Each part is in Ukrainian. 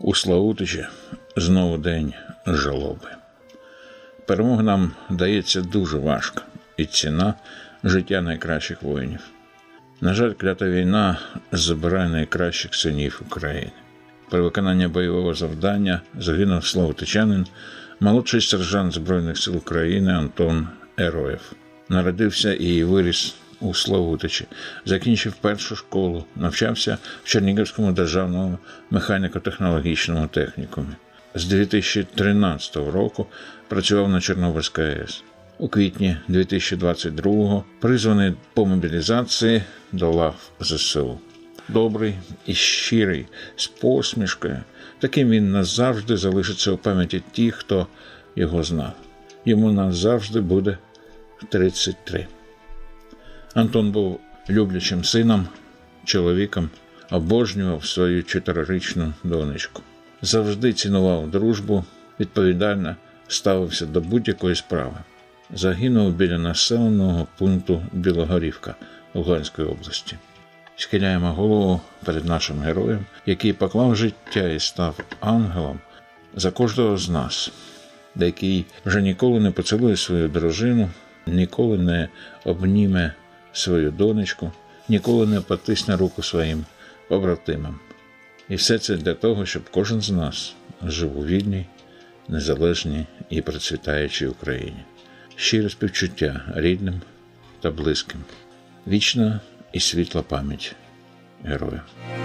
У Славутичі знову день жалоби. Перемога нам дається дуже важко, і ціна – життя найкращих воїнів. На жаль, клята війна забирає найкращих синів України. При виконанні бойового завдання загинув славутичанин, молодший сержант Збройних сил України Антон Ероєв. Народився і виріс у Славутичі, закінчив першу школу, навчався в Чернігівському державному механіко-технологічному технікумі. З 2013 року працював на Чорнобильській АЕС. У квітні 2022-го призваний по мобілізації до лав ЗСУ. Добрий і щирий, з посмішкою. Таким він назавжди залишиться у пам'яті тих, хто його знав. Йому назавжди буде 33. Антон був люблячим сином, чоловіком, обожнював свою 4-річну донечку. Завжди цінував дружбу, відповідально ставився до будь-якої справи. Загинув біля населеного пункту Білогорівка Луганської області. Схиляємо голову перед нашим героєм, який поклав життя і став ангелом за кожного з нас, який вже ніколи не поцілує свою дружину, ніколи не обніме свою донечку, ніколи не потисне руку своїм побратимам. І все це для того, щоб кожен з нас жив у вільній, незалежній і процвітаючій Україні. Щире співчуття рідним та близьким. Вічна і світла пам'ять героя.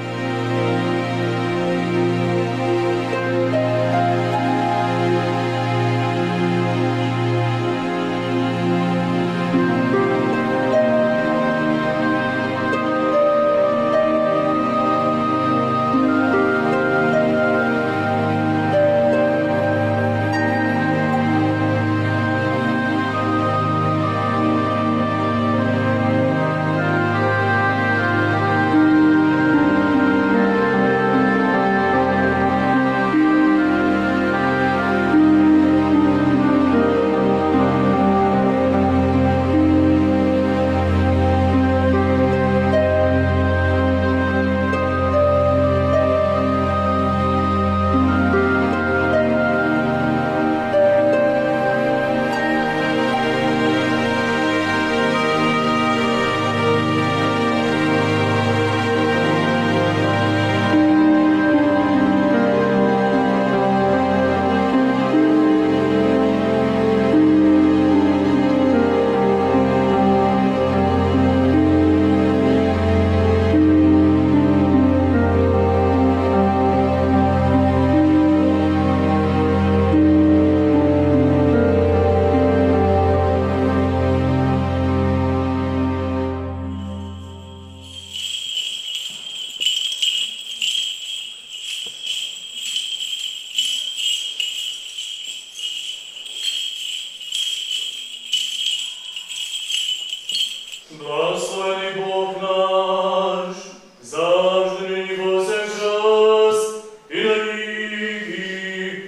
Благословений Бог наш, завжди нині повсякчас і на віки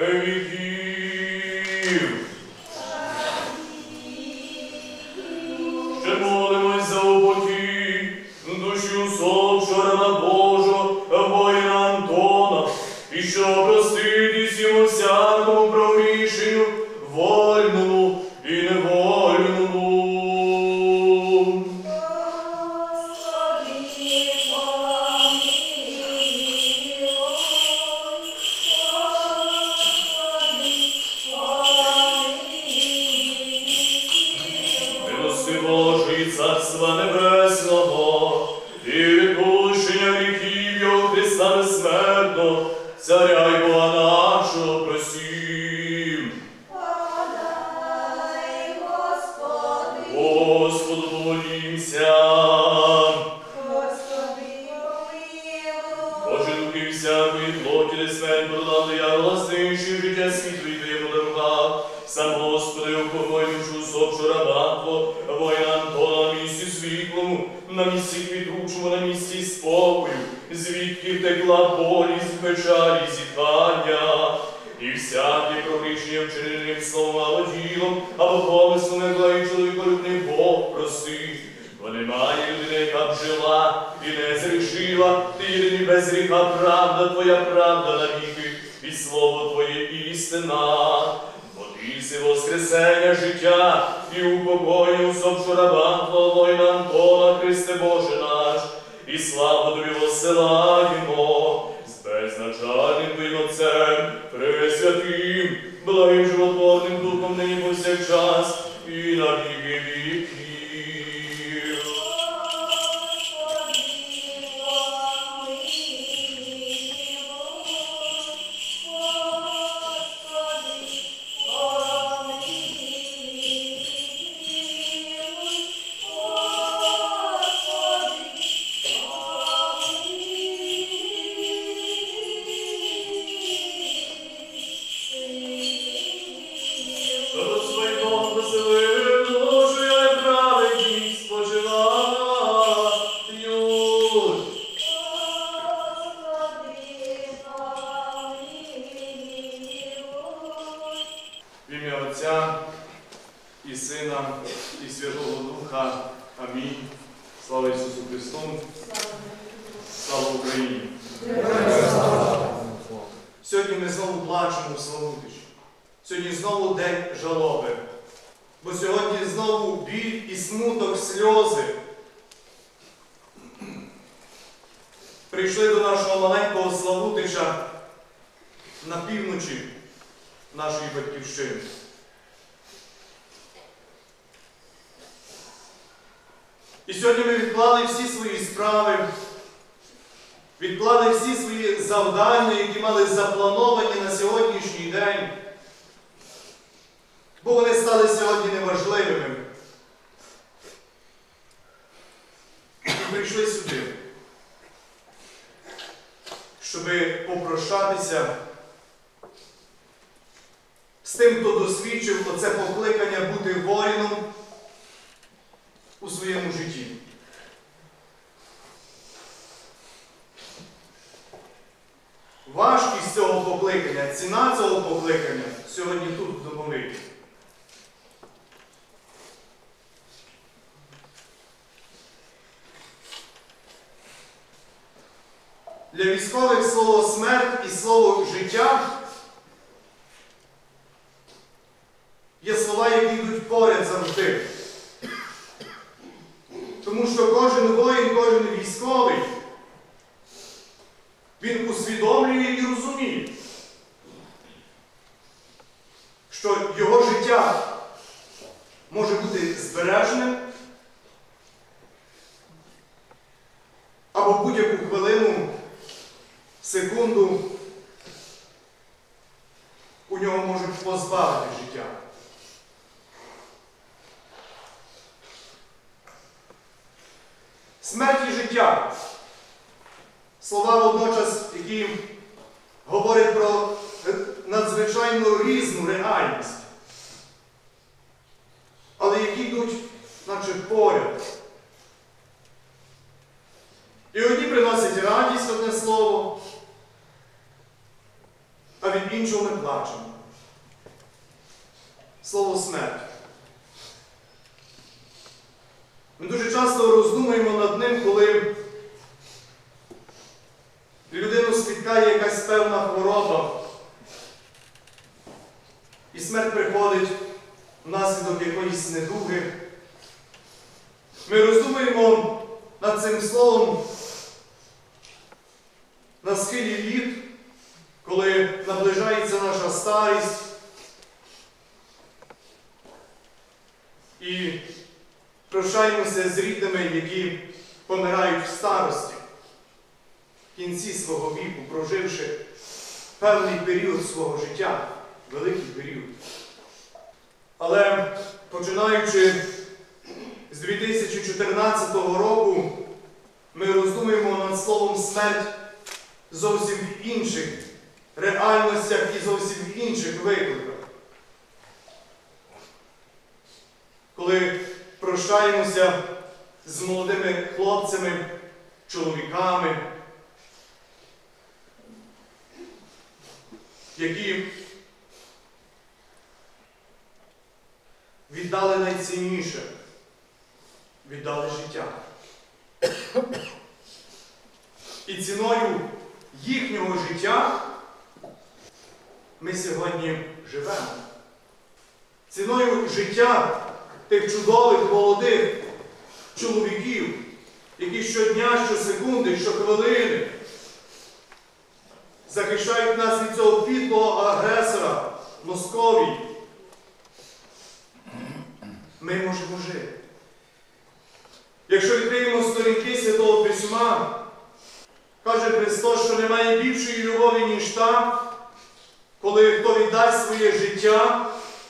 віків. Ще молимось за упокій душі усопшого раба Божого, воїна Антона, і що проститись йому всякому прогрішенню, вольному і невольному. Божий Царства Небесного, і відпущення гріхів Його Христа безсмертного, Царя й Бога нашого просім. Подай, Господи, Господу помолімся. Господи, помилуй. Боже, духи всякої плоті, де смерть подала диявола, знищив життя світу і Твоє по руках. Сам Господи, упокой душу усопшого раба Твого, воїна Антона, на місці світлому, на місці квітучому, на місці спокою, звідки втекла болість, печалі, зітхання, і всяке прогрішення вчиненим словом або ділом, або помислом, як благий чоловіколюбний Бог просить. бо немає людини, яка б жила і не зрішила, ти єдиний без гріха, правда твоя, правда навіки, і слово твоє істина. Бо ти си воскресення життя, і упокою усопшу раба твого воїна Антона, Христе Боже наш, і славу тобі воссилаємо, з безначальним твоїм Отцем, пресвятим, благим животворним Духом нині повсякчас, і на віки віків. В ім'я Отця і Сина, і Святого Духа. Амінь. Слава Ісусу Христу. Слава Україні. Сьогодні ми знову плачемо в Славутичі. Сьогодні знову день жалоби. Бо сьогодні знову біль і смуток, сльози. Прийшли до нашого маленького Славутича на півночі нашої батьківщини. І сьогодні ми відклали всі свої справи, відклали всі свої завдання, які мали заплановані на сьогоднішній день, бо вони стали сьогодні неважливими. І прийшли сюди, щоб попрощатися з тим, хто досвідчив оце покликання бути воїном у своєму житті. Важкість цього покликання, ціна цього покликання сьогодні тут, в Домовині. Для військових слово «смерть» і слово «життя» є слова, які йдуть поряд завжди. Тому що кожен воїн, кожен військовий, він усвідомлює і розуміє, що його життя може бути збереженим або будь-яку хвилину, секунду у нього можуть позбавити життя. Смерть і життя. Слова водночас, які говорять про надзвичайно різну реальність, але які йдуть, наче поряд. І одні приносять радість, одне слово, а від іншого ми плачемо. Слово «смерть». Ми дуже часто роздумуємо над ним, коли людину спіткає якась певна хвороба, і смерть приходить внаслідок якоїсь недуги. Ми роздумуємо над цим словом на схилі літ, коли наближається наша старість, і прощаємося з рідними, які помирають в старості, в кінці свого віку, проживши певний період свого життя, великий період. Але починаючи з 2014 року, ми роздумуємо над словом «смерть» зовсім в інших реальностях і зовсім в інших викликах. Коли прощаємося з молодими хлопцями, чоловіками, які віддали найцінніше, віддали віддали життя. І ціною їхнього життя ми сьогодні живемо. Ціною життя тих чудових, молодих чоловіків, які щодня, щосекунди, щохвилини захищають нас від цього підлого агресора Московії. Ми можемо жити. Якщо відкриємо сторінки Святого Письма, каже Христос, що немає більшої любові, ніж та, коли хто віддасть своє життя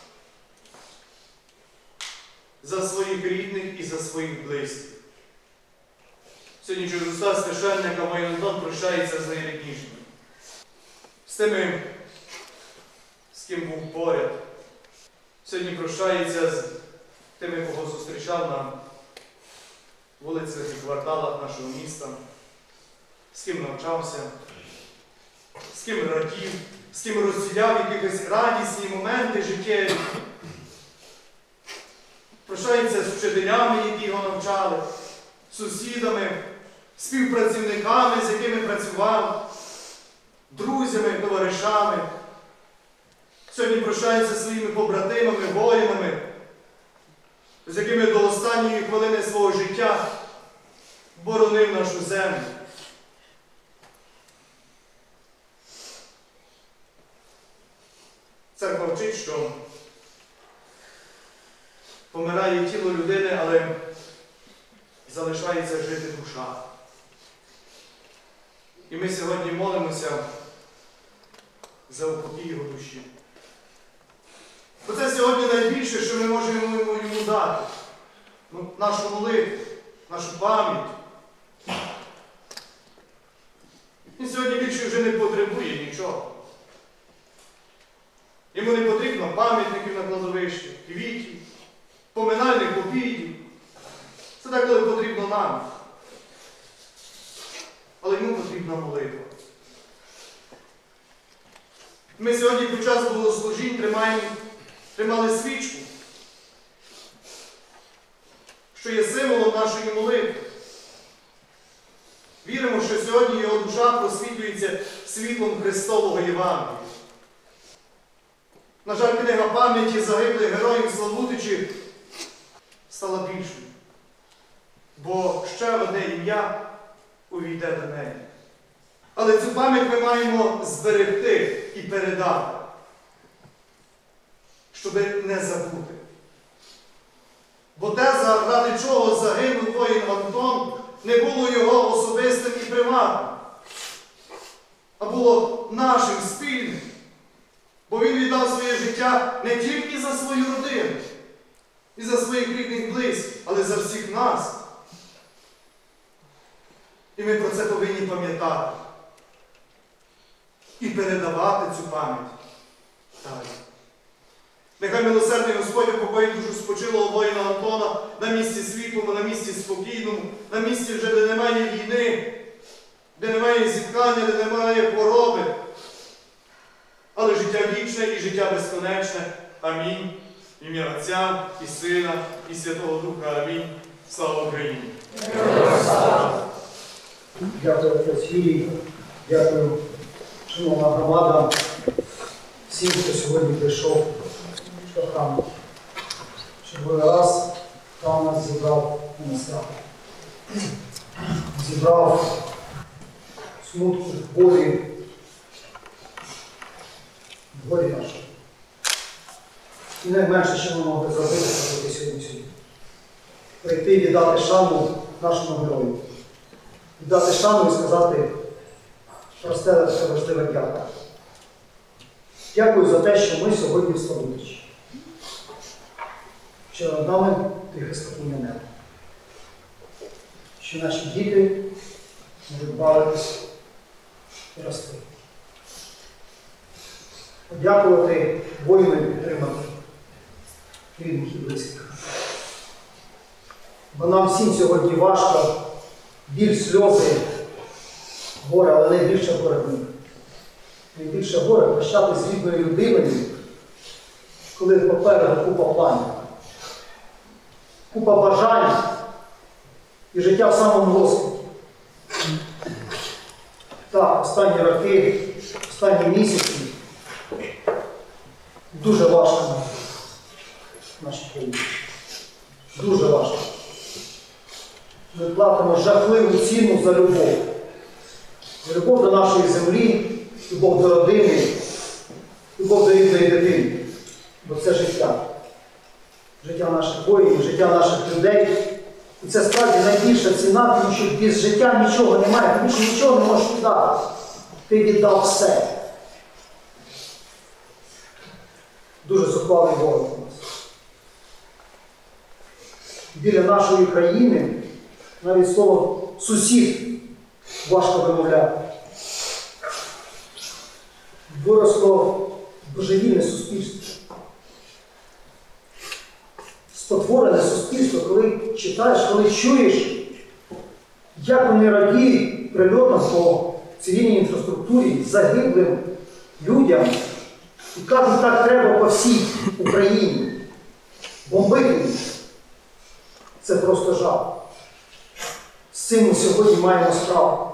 за своїх рідних і за своїх близьких. Сьогодні через уста священника воїн Антон прощається з найріднішими. З тими, з ким був поряд. Сьогодні прощається з тими, кого зустрічав на вулицях і кварталах нашого міста, з ким навчався, з ким радів, з ким розділяв якісь радісні моменти життєві. Прощається з вчителями, які його навчали, сусідами, співпрацівниками, з якими працював, друзями, товаришами. Сьогодні прощається зі своїми побратимами, воїнами, з якими до останньої хвилини свого життя боронив нашу землю. Церква вчить, що помирає тіло людини, але залишається жити душа. І ми сьогодні молимося за упокій його душі. Бо це сьогодні найбільше, що ми можемо йому дати. Нашу молитву, нашу пам'ять. Він сьогодні більше вже не потребує нічого. Йому не потрібно пам'ятників на кладовищі, квітів, поминальних обідів. Це так, коли потрібно нам. Але йому потрібна молитва. Ми сьогодні під час богослужінь тримали свічку, що є символом нашої молитви. Віримо, що сьогодні його душа просвітлюється світлом Христового Євангелія. На жаль, книга пам'яті загиблих героїв Славутичі стала більшою, бо ще одне ім'я увійде до неї. Але цю пам'ять ми маємо зберегти і передати, щоб не забути. Бо те, заради чого загинув воїн Антон, не було його особистим і приватним, а було нашим спільним. Бо він віддав своє життя не тільки за свою родину і за своїх рідних близьких, але за всіх нас. І ми про це повинні пам'ятати. І передавати цю пам'ять далі. Нехай милосердний Господь упокоїть душу спочилого воїна Антона на місці світлому, на місці спокійному, на місці вже, де немає війни, де немає зіткання, де немає хвороби. Але життя вічне і життя безконечне. Амінь. В ім'я Отця і Сина, і Святого Духа. Амінь. Слава Україні! Дякую, отець Юрій. Дякую, шановна громада, всім, хто сьогодні прийшов до храму. Черговий раз храм нас зібрав на місцях. Зібрав смутку, болі нашого. І найменше, що ми могли зробити, це бути сьогодні. Прийти і віддати шану нашому герою. Віддати шану і сказати просте та важливе дякую. Дякую за те, що ми сьогодні в Славутичі. Що над нами тихе спокійне небо. Що наші діти можуть бавитись і рости. Подякувати воїнам і підтримати рідних і близьких. Бо нам всім сьогодні важко, біль, сльози, горе, але найбільше горе в них. Найбільше горе прощати з рідною людиною, коли попереду купа планів, купа бажань, і життя в самому розквіті. Так, останні роки, останні місяці дуже важко нам в нашій країні. Дуже важко. Ми платимо жахливу ціну за любов. За любов до нашої землі, любов до родини, любов до рідної дитини. Бо це життя. Життя наших воїнів, життя наших людей. І це справді найбільша ціна, тому що без життя нічого немає, тому що нічого не можеш віддати. Ти віддав все. Дуже зухвалий ворог у нас. Біля нашої країни навіть слово «сусід» важко вимовляти. Виросло божевільне суспільство. Спотворене суспільство, коли читаєш, коли чуєш, як вони радіють прильотам по цивільній інфраструктурі, загиблим людям, і кажуть, так треба по всій Україні. Бомбити. Це просто жах. З цим ми сьогодні маємо справу.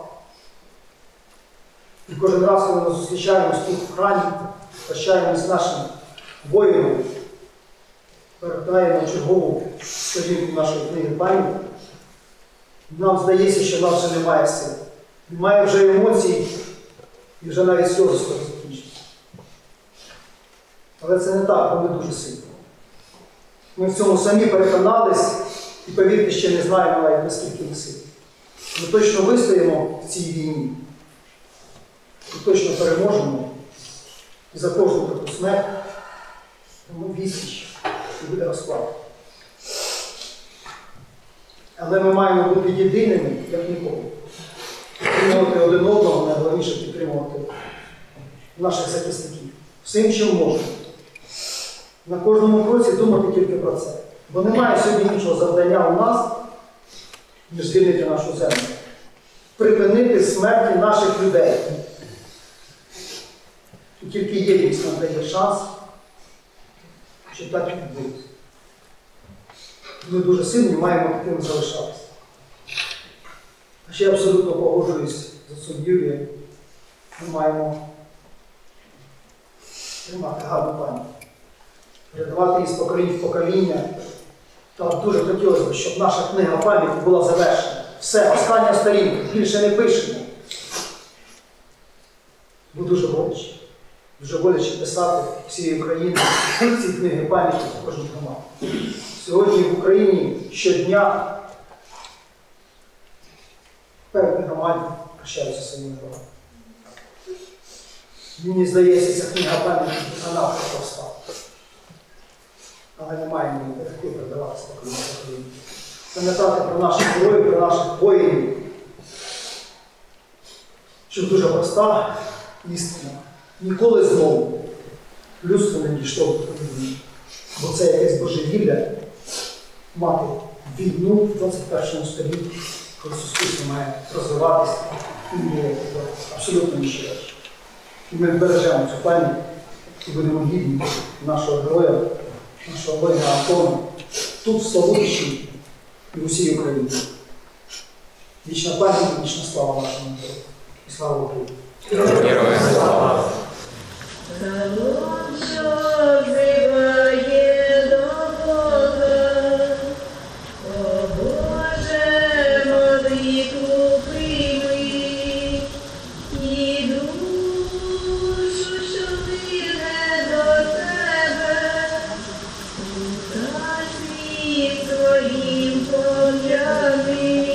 І кожен раз, коли ми зустрічаємось тут в храмі, прощаємось з нашим воїном, перекладаємо чергову сторінку нашої книги пам'яті, нам здається, що в нас вже немає сил. Немає вже емоцій, і вже навіть сльози скоро закінчаться. Але це не так, бо ми дуже сильні. Ми в цьому самі переконались, і повірте, ще не знаємо навіть, наскільки ми сильні. Ми точно вистоїмо в цій війні. І точно переможемо. І за кожну таку смерть тому відсіч і буде розклад. Але ми маємо бути єдиними, як ніколи. Підтримувати один одного, найголовніше підтримувати наших захисників. Всім, чим можна. На кожному кроці думати тільки про це. Бо немає сьогодні іншого завдання у нас, ніж звільнити нашу землю. Припинити смерті наших людей. І тільки єдність нам дає шанс, що так і відбудеться. Ми дуже сильні, маємо такими залишатися. А ще я абсолютно погоджуюсь з отцом Юрієм. Ми маємо тримати гарну пам'ять. Передавати її з покоління в покоління. Та дуже хотілося б, щоб наша книга пам'яті була завершена. Все, остання сторінка, більше не пишемо. Бо дуже боляче. Дуже боляче писати всієї України ці книги пам'яті в кожній громаді. Сьогодні в Україні щодня певні громаді прощаються своїми героями. Мені здається, ця книга пам'яті занадто проста. Але не маємо її берегти, передаватися покоління в Україні. Пам'ятати про наших героїв, про наших воїнів, що дуже проста істина. Ніколи знову людство не дійшло до війни. Бо це якесь божевілля мати війну в 21 столітті, коли суспільство має розвиватися і міряти до абсолютно інші речі. І ми бережемо цю пам'ять і будемо гідні нашого героя, нашого воїна Антона, тут, в Славутичі і в усій Україні. Вічна пам'ять і вічна слава нашому народу. І слава Україні! Героям слава!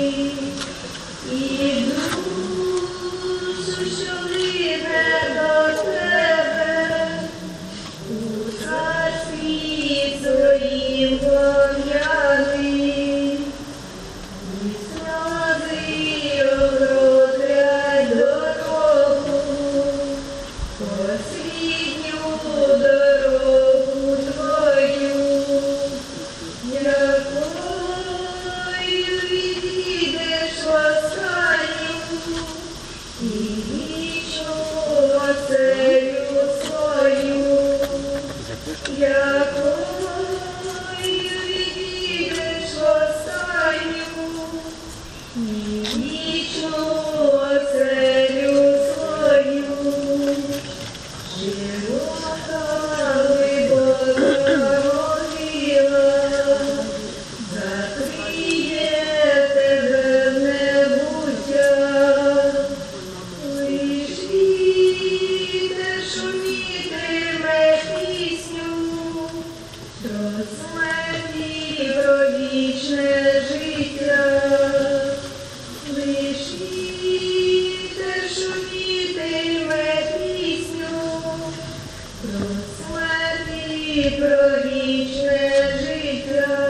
І душу, що лине до і про вічне життя.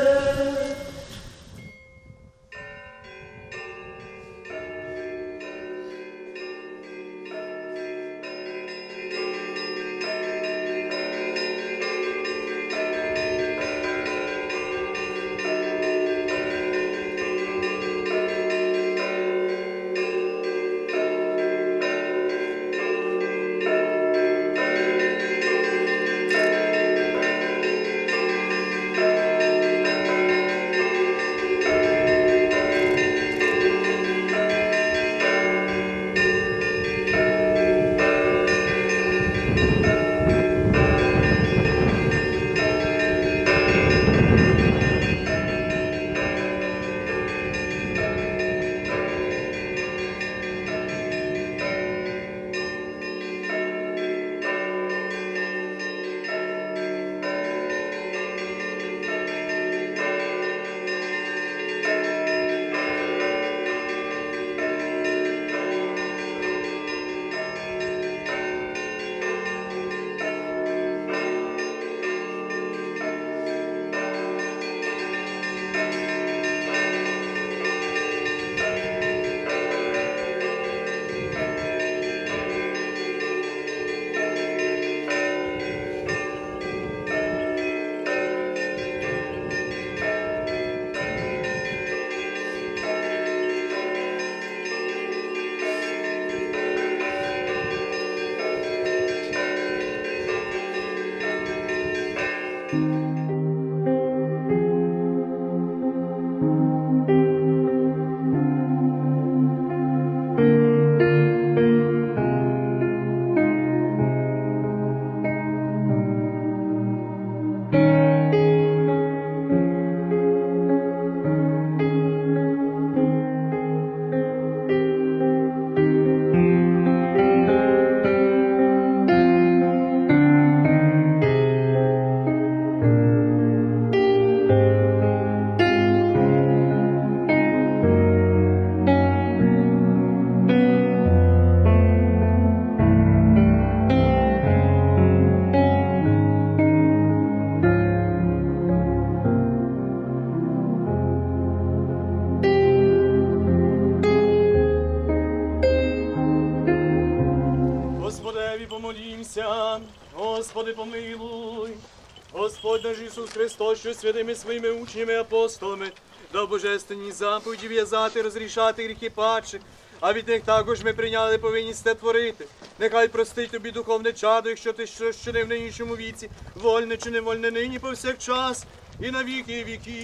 Господеві помолімся, Господи помилуй. Господь наш Ісус Христос, що святими своїми учнями апостолами, дав божественні заповіді в'язати, розрішати гріхи падших, а від них також ми прийняли повинність те творити. Нехай простить тобі духовне чадо, якщо ти щось чинив в нинішньому віці, вольне чи невольне нині повсякчас, і на віки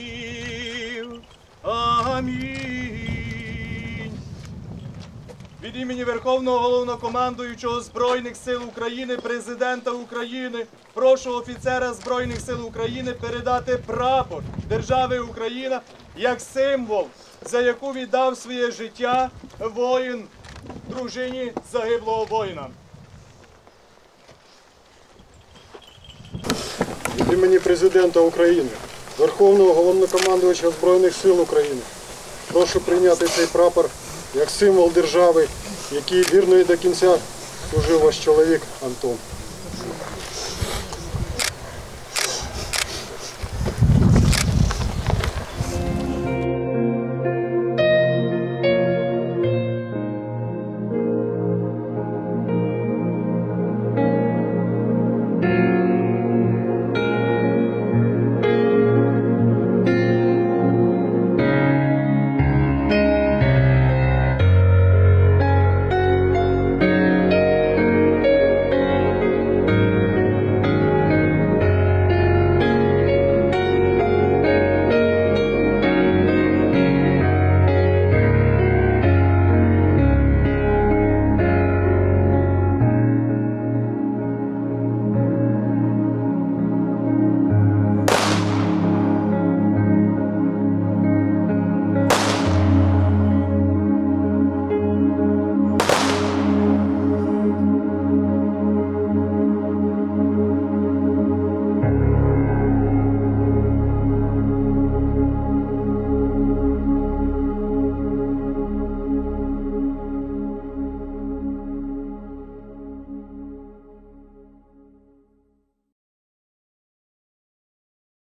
віків. Амінь. Від імені Верховного Головнокомандуючого Збройних сил України, Президента України, прошу офіцера Збройних сил України передати прапор держави Україна як символ, за яку віддав своє життя воїн дружині загиблого воїна. Від імені Президента України, Верховного Головнокомандувача Збройних сил України, прошу прийняти цей прапор як символ держави, який вірно і до кінця служив ваш чоловік Антон.